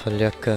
전략가.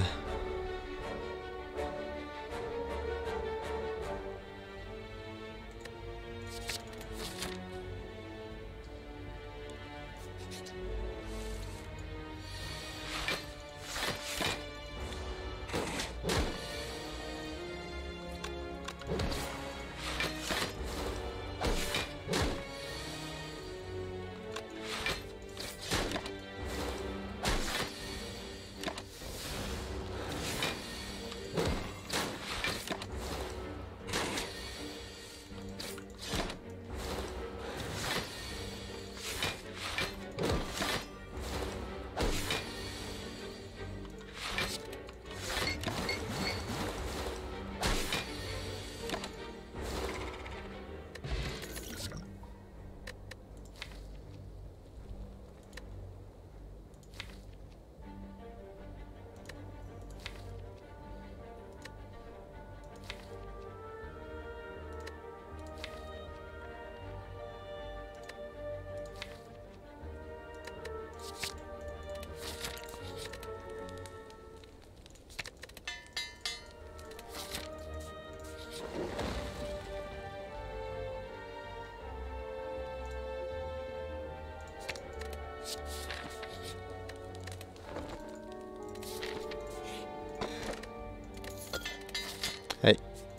아이.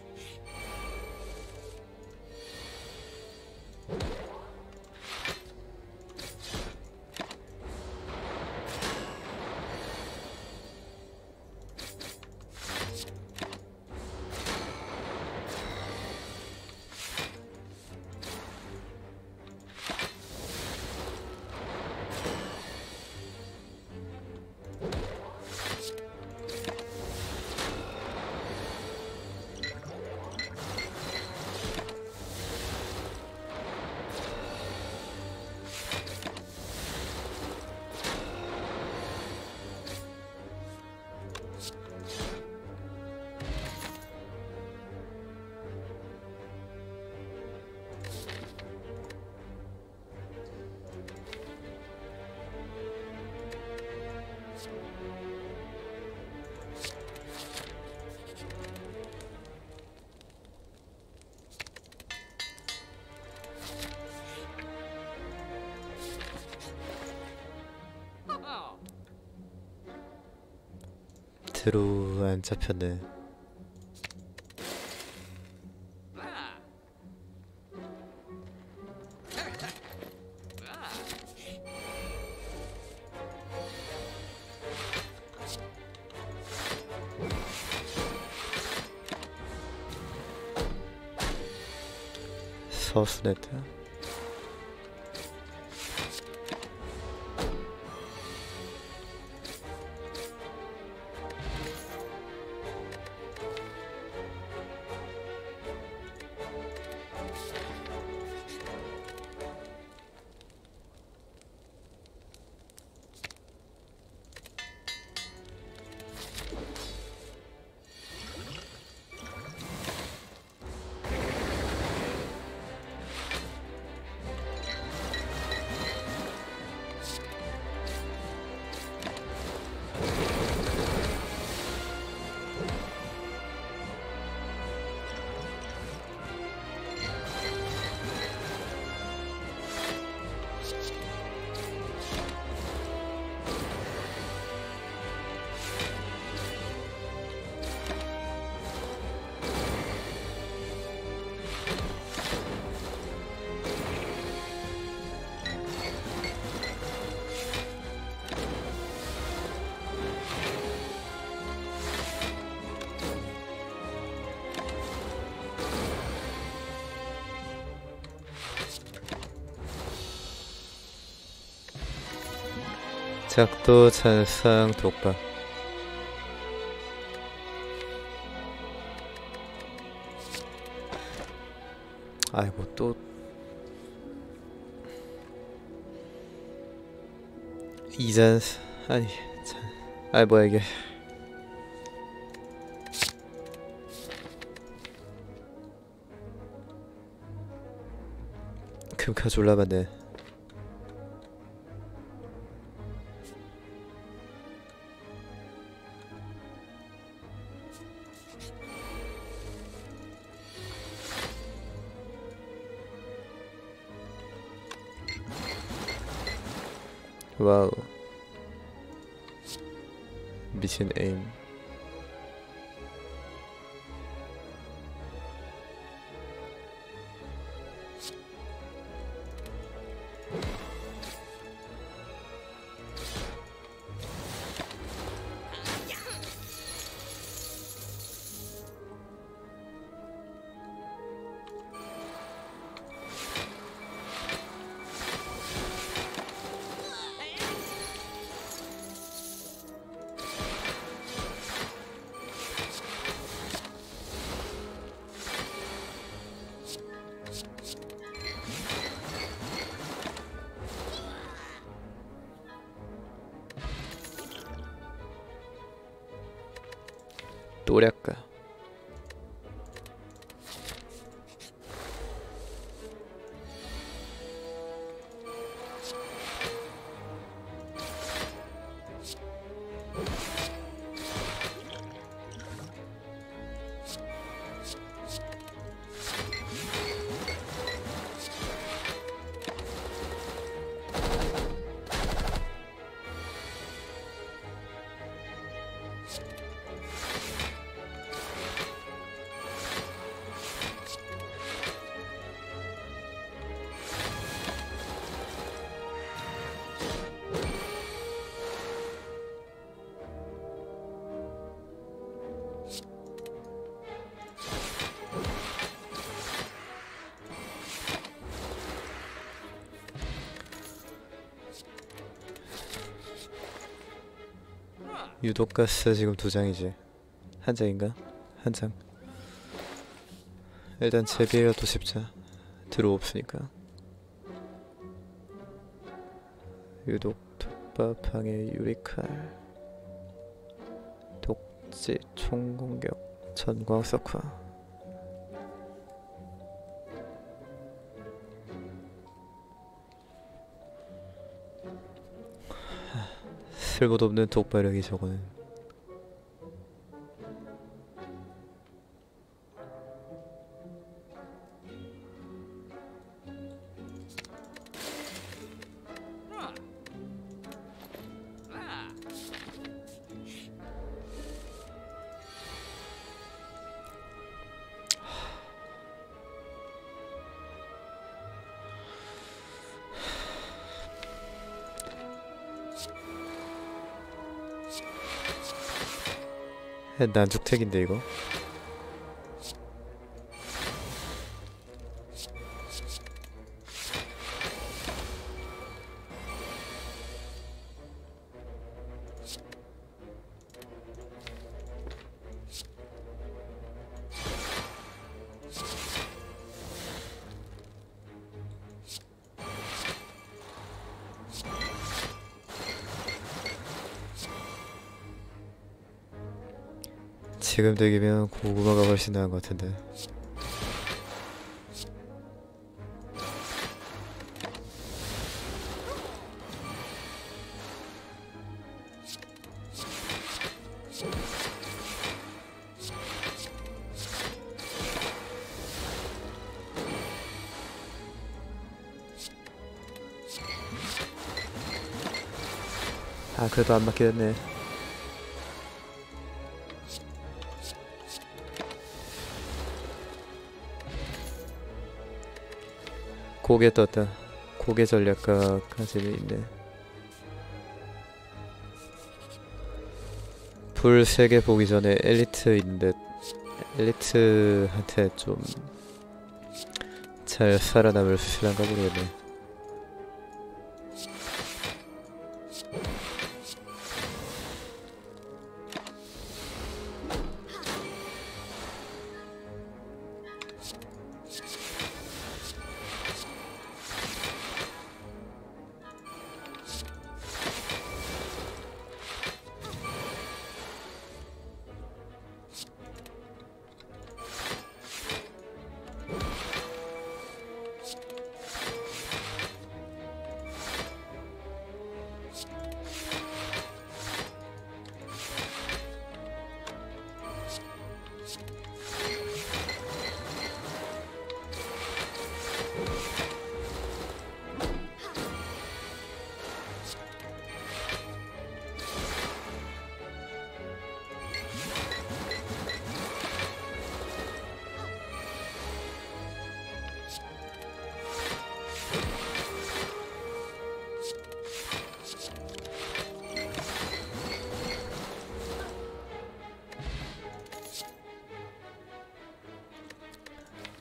드로우 안 잡혔네. 서스네트. 작도 잔상 독박. 아이고 또 이잔. 아니 참. 아이 뭐야 이게. 금카 졸라 많네. 와우. 미친 에임. 또략가. 유독가스 지금 2장이지. 1장인가? 1장. 일단 제비라도 씹자. 드로우 없으니까. 유독 톱밥항의 유리칼. 독지 총공격 전광석화. 쓸모도 없는 독발력이 저거는. 난죽택인데 이거. 지금 되기면 고구마가 훨씬 나은 것 같은데. 아, 그래도 안 맞게 됐네. 고개 떴다. 고개 전략가까지는 있네. 불 3개 보기 전에 엘리트 있는데 엘리트한테 좀 잘 살아남을 수 있을란가 모르겠네.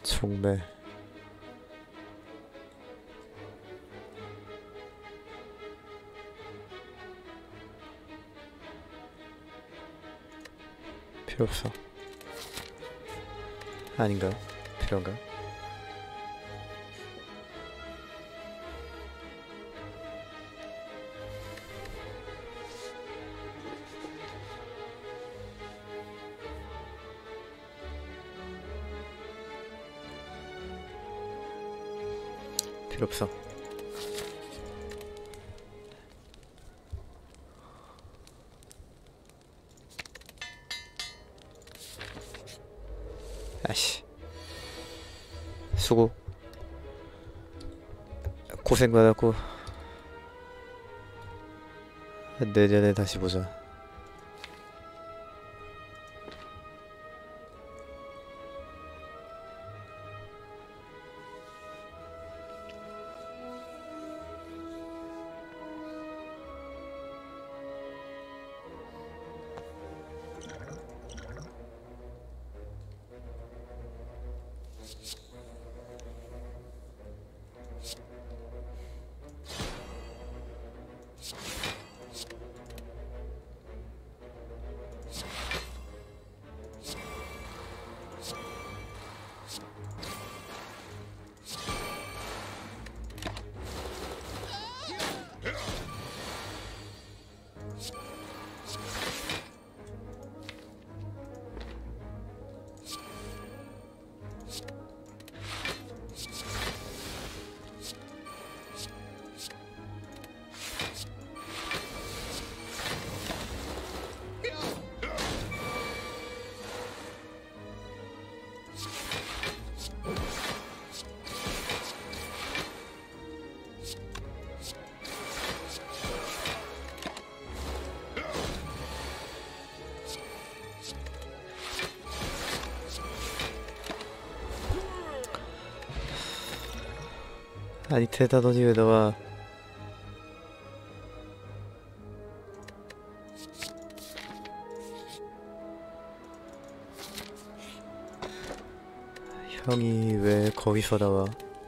총매. 필요 없어. 아닌가? 필요한가? 필요 없어. 아씨, 수고. 고생 많았고 내년에 다시 보자. 아니 대다더니 왜 나와. 형이 왜 거기서 나와.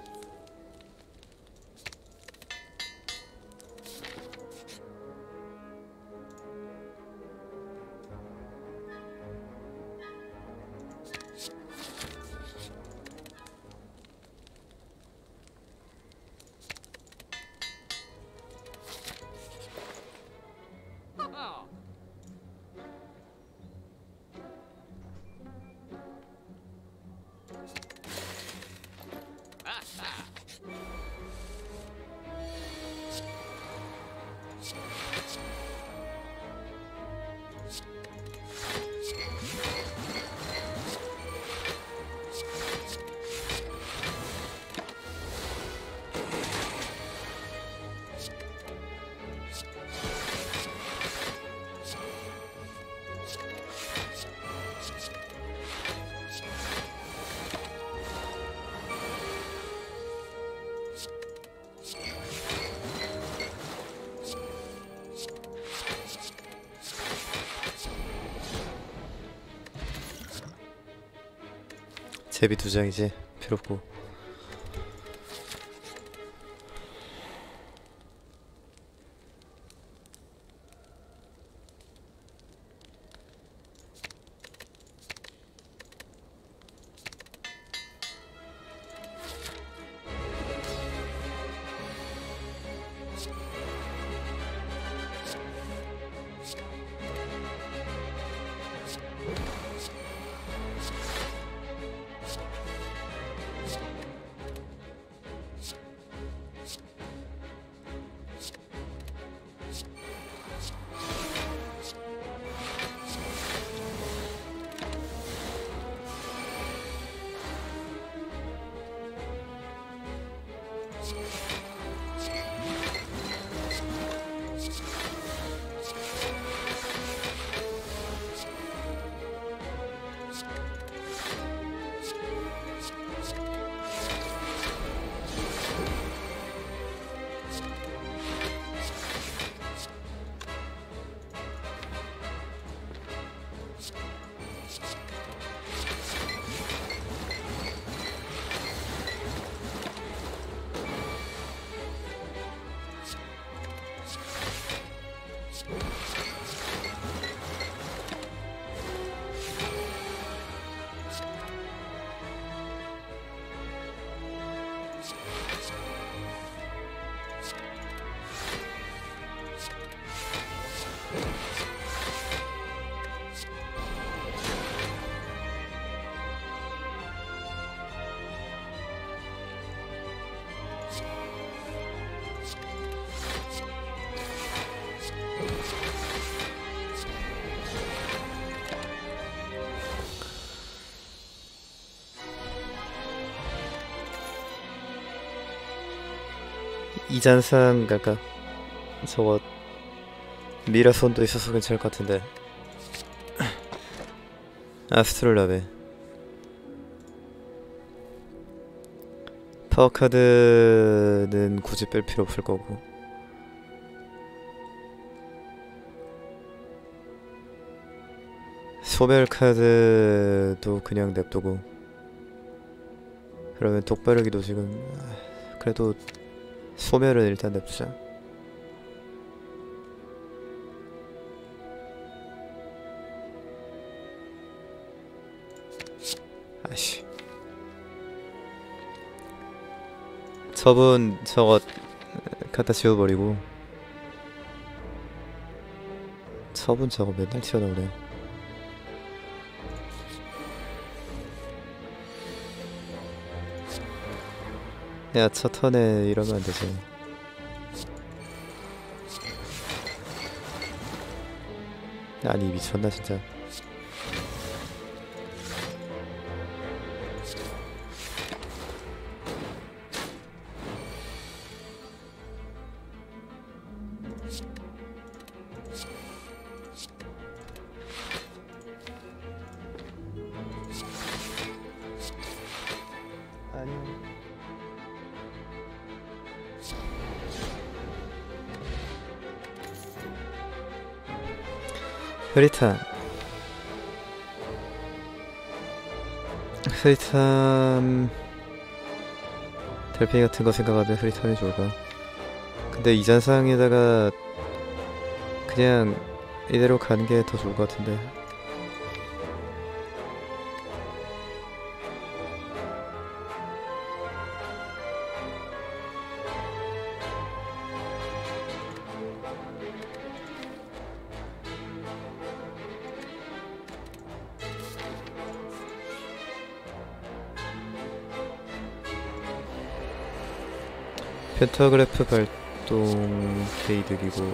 제비 2장이지. 필요 없고. 이잔상 갈까? 저거 미라손도 있어서 괜찮을 것 같은데. 아스트롤라베 파워카드는 굳이 뺄 필요 없을 거고, 소멸카드도 그냥 냅두고, 그러면 독바르기도 지금 그래도 소멸은 일단 냅두자. 아씨, 저분 저거 갖다 지워버리고, 저분 저거 맨날 튀어나오네. 야, 첫 턴에 이러면 안 되지. 아니, 미쳤나 진짜. 흐릿함. 흐릿함 달팽이 같은 거 생각하면 흐릿함이 좋을까? 근데 이잔상에다가 그냥 이대로 가는 게 더 좋을 것 같은데. 펜타그래프 발동 개이득이고,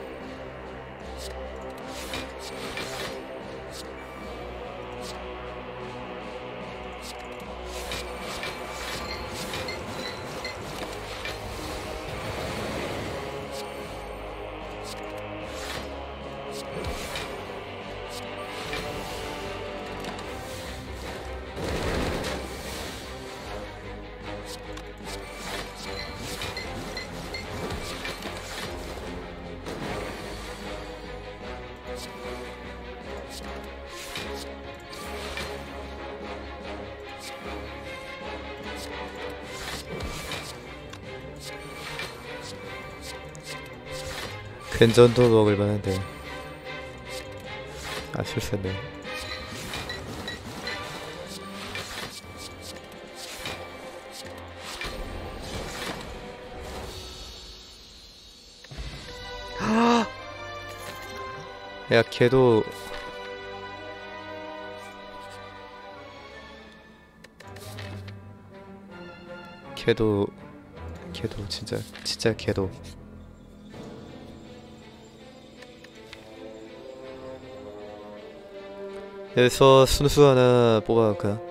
괜전도 먹을만한데. 아, 실수했네. 야, 걔도 진짜 걔도 여기서 순수 하나 뽑아갈까?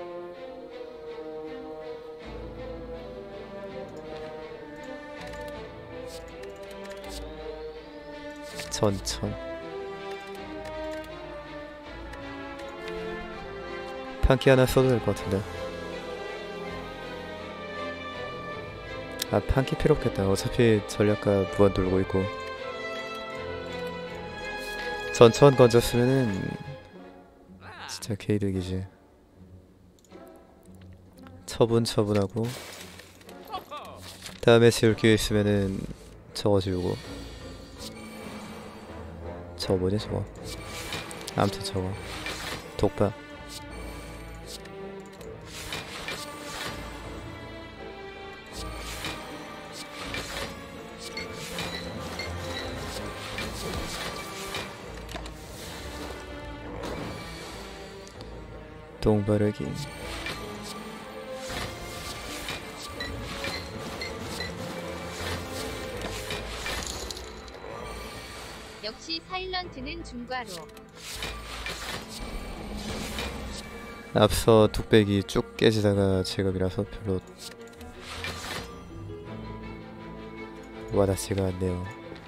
전천 판키 하나 써도 될 것 같은데. 아, 판키 필요 없겠다. 어차피 전략가 무한 돌고 있고. 전천 건졌으면은 진짜 개이득이지. 처분하고 다음에 지울 기회 있으면은 저거 지우고. 저거 뭐지 저거. 아무튼 저거 독박. 똥바르기. 역시 사일런트는 중과로. 앞서 뚝배기 쭉 깨지다가 제격이라서 별로 와닿지가 않네요.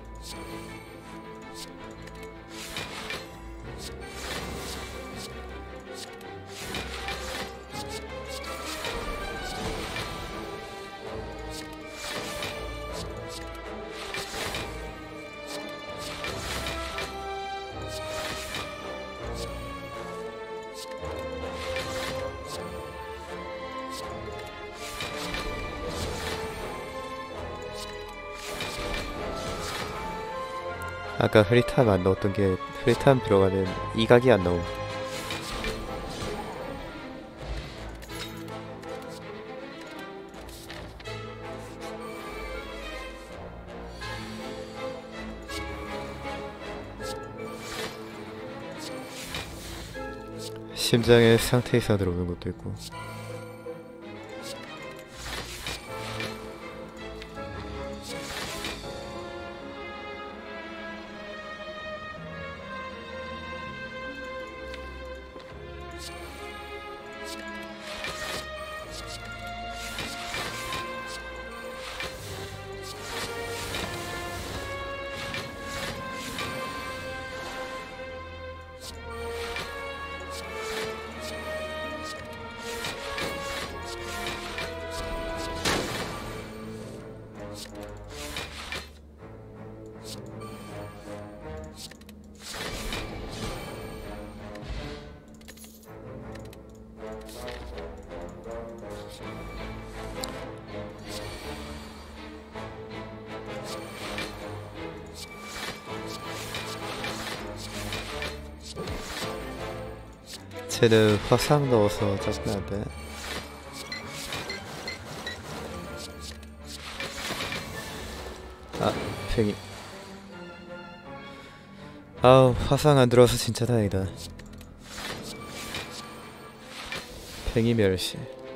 아까 흐릿함 안 넣었던 게 흐릿함 들어가는 이각이 안 나옴. 심장의 상태 이상 들어오는 것도 있고. 쟤는 화상 넣어서 짜증나는데. 아, 팽이. 아우, 화상 안 들어와서 진짜 다행이다. 팽이 멸시.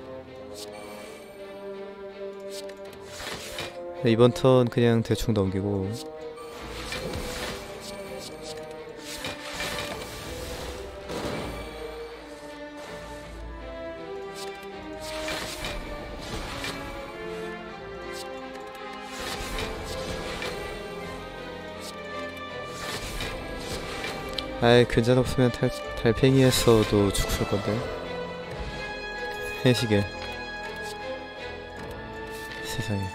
이번 턴 그냥 대충 넘기고. 아이, 근전 없으면 달팽이에서도 죽을 건데. 해시계. 세상에.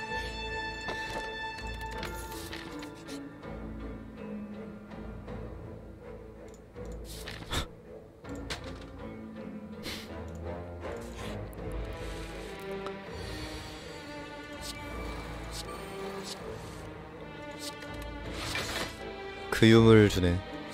그윰을 주네.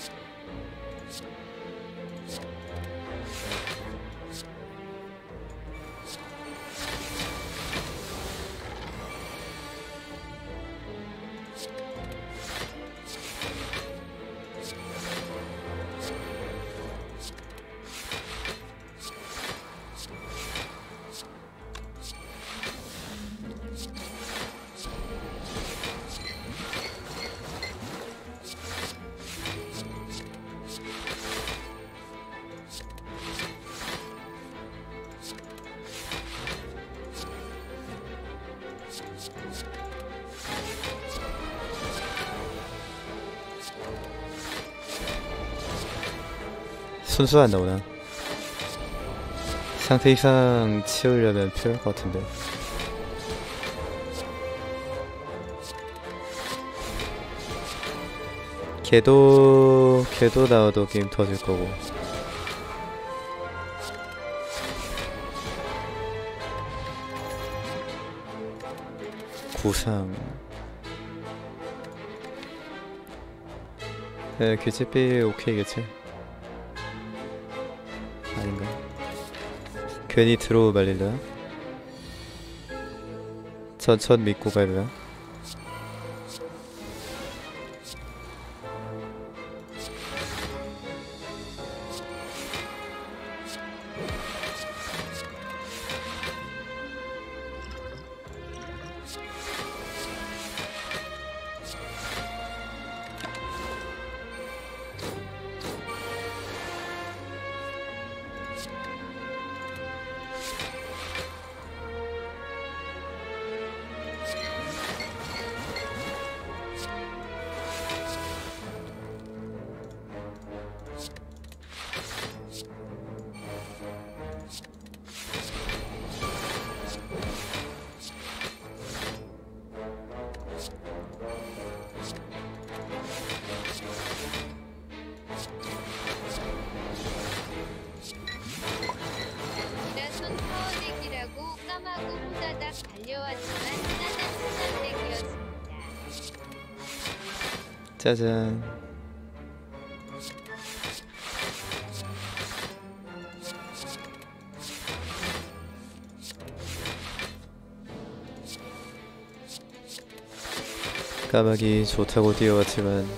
순수 안 나오나? 상태 이상 치우려면 필요할 것 같은데. 걔도 나와도 게임 터질 거고. 구상. 네, 규칙비 오케이겠지? 아닌가? 괜히 들어오 말릴라? 전천 믿고 갈라? 미라손 파워덱이라고 까마고 호다닥 달려왔지만 짜잔 짜잔덱이었습니다. 짜잔. 까마귀 좋다고 뛰어왔지만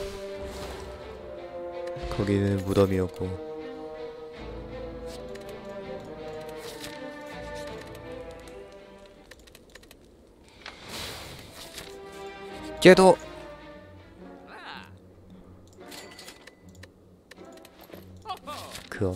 거기는 무덤이었고 걔도 그업.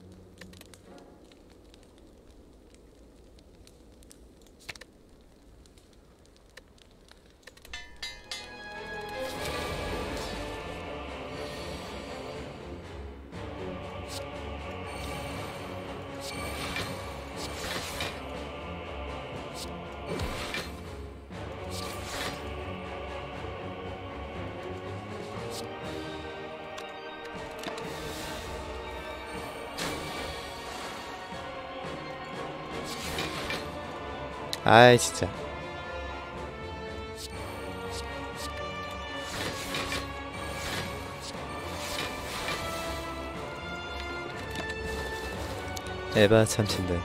아이 진짜. 에바 참친데.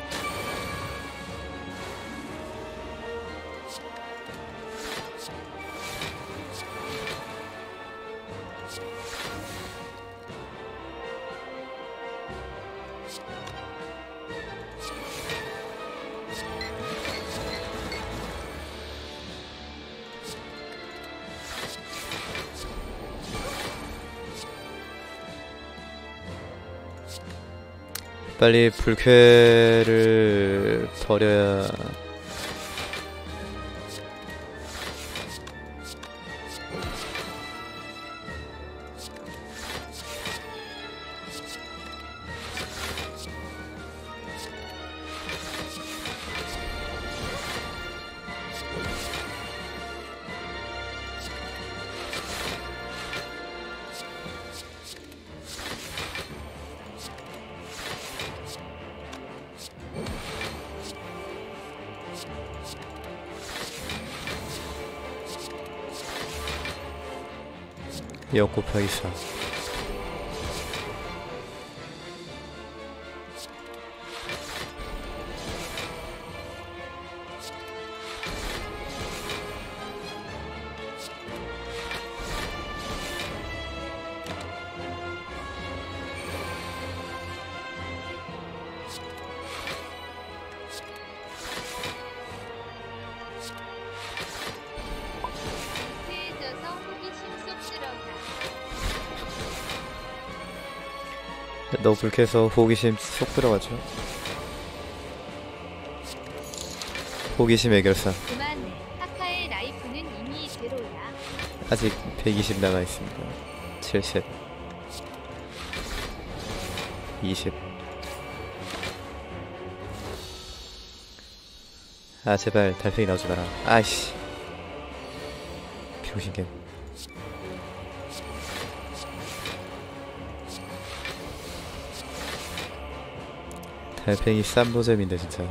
빨리 불쾌를 버려야. 역 곱하기 4. 해져서 호기심 쏙 들어가. 너 불쾌해서 호기심 쏙 들어가죠. 호기심 해결사. 그만해. 하카의 라이프는 이미 제로야. 아직 120 남아있습니다. 70 20. 아 제발 달팽이 나오지 마라. 아이씨 병신개. 달팽이 쌈보잼인데 진짜.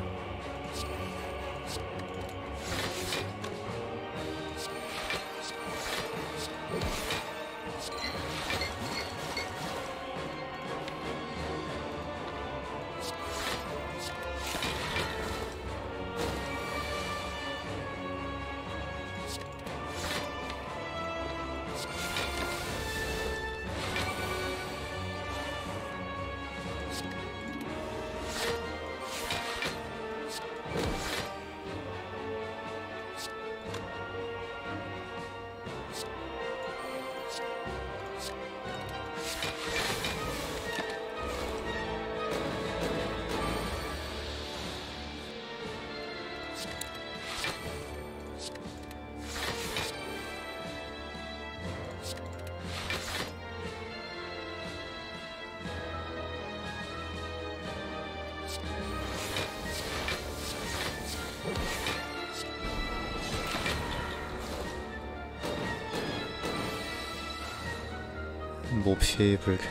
몹시 불쾌.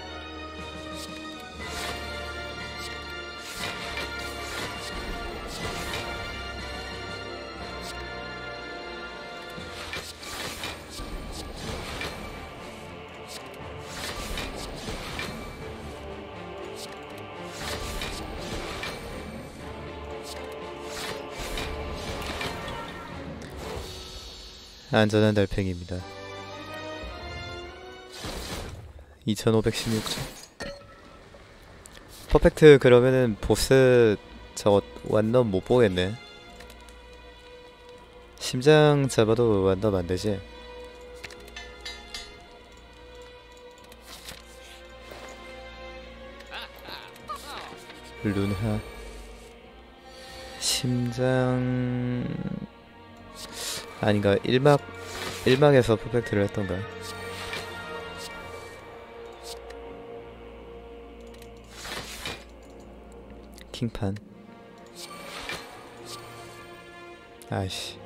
안전한 달팽이입니다. 2516점. 퍼펙트. 그러면은 보스 저거 완덤 못 보겠네. 심장 잡아도 완덤 안 되지? 룬하. 심장 아닌가? 1막에서 퍼펙트를 했던가? 킹판. 아이씨.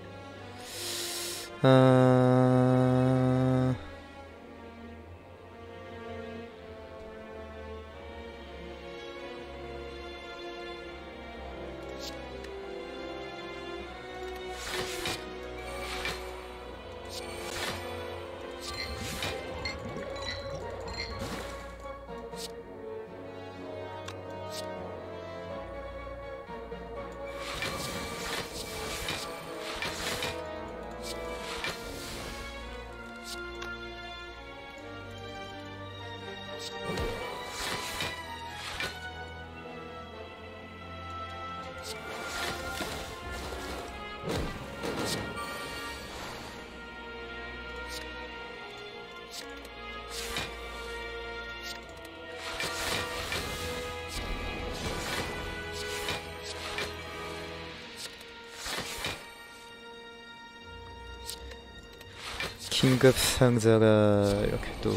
킹급 상자가 이렇게 또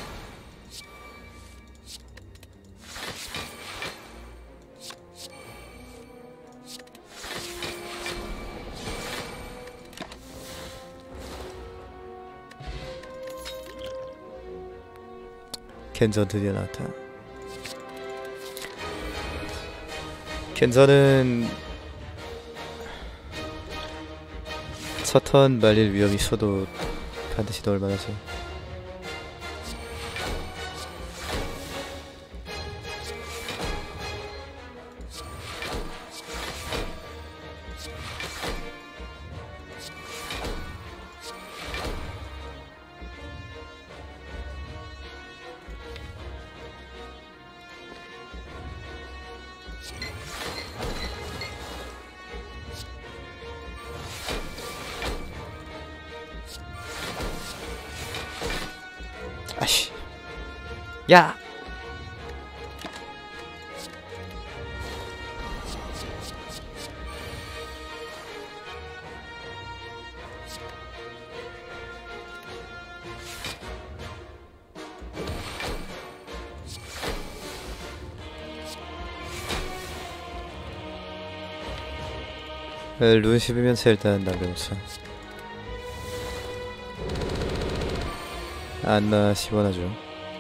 겐전 드디어 나왔다. 겐전은 첫 턴 말릴 위험이 있어도 반드시 넣을 만하죠. 아씨. 야! 룬 10이면서 일단 남겨놓자. 안나 시원하죠.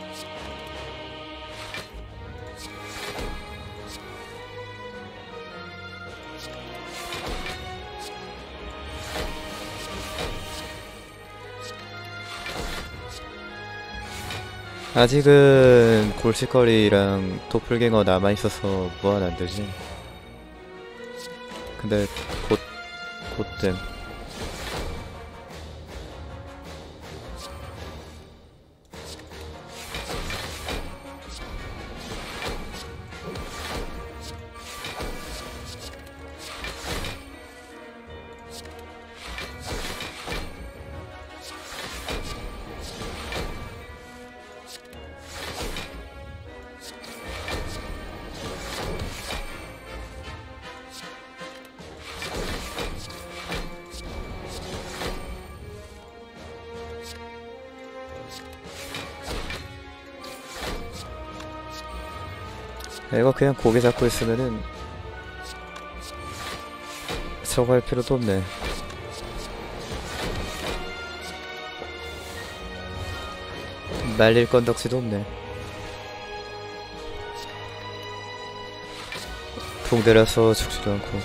아직은 골칫거리랑 도플갱어 남아있어서 무한 안되지. 근데 곧됨. 이거 그냥 고개 잡고 있으면은 저거 할 필요도 없네. 말릴 건덕지도 없네. 동대라서 죽지도 않고.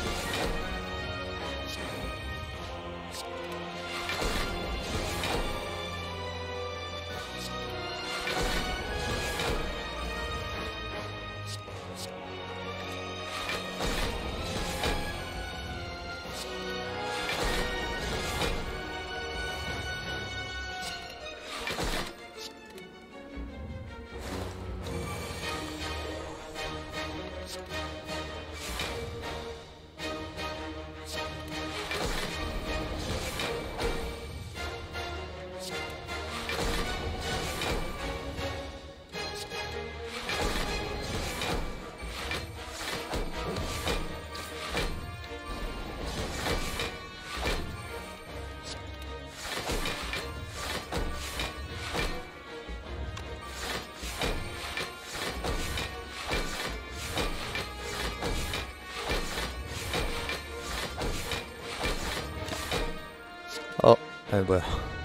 아이 뭐야.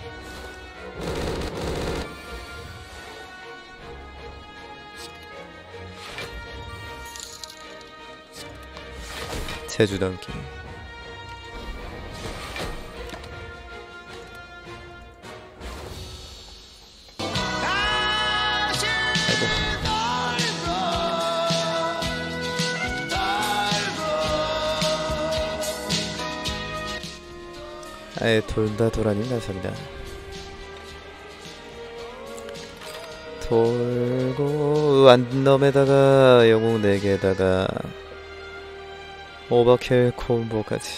제주 담기. 아예 돌다 돌아니 나선이다. 돌고 안넘에다가 영웅 4개에다가 오버킬 콤보까지.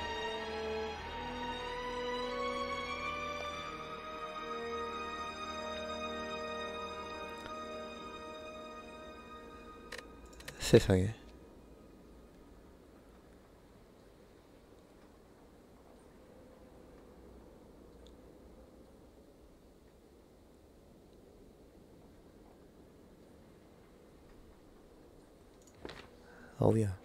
세상에. 어우야.